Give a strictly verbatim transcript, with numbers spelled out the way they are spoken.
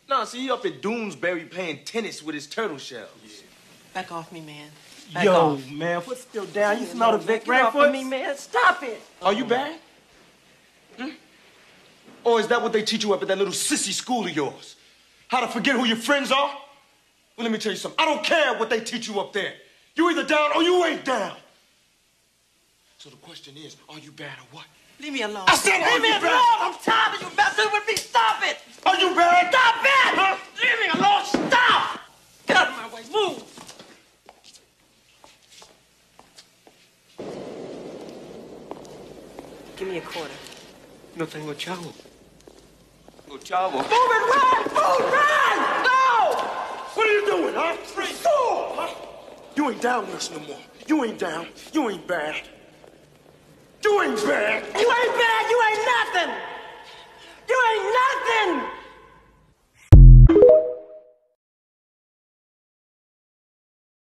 Nah, see, he up at Doonesbury playing tennis with his turtle shells. Yeah. Back off me, man. Back Yo, off. man, foot still down. You smell the Vic Get off of Rainfoot? me, man. Stop it. Are you bad? Hmm? Or is that what they teach you up at that little sissy school of yours? How to forget who your friends are? Well, let me tell you something. I don't care what they teach you up there. You either down or you ain't down. So the question is, are you bad or what? Leave me alone. I said, leave me you alone. bad? I'm tired of you messing with me. Stop it. Are you bad? Stop it. Huh? Leave me alone. Stop. Get out of my way. Move. Give me a quarter. No tengo chavo. No chavo. Move it, run! Move, run! No! What are you doing, huh? Fool! Huh? You ain't down with us no more. You ain't down. You ain't bad. You ain't bad. You ain't bad. You ain't nothing. You ain't nothing.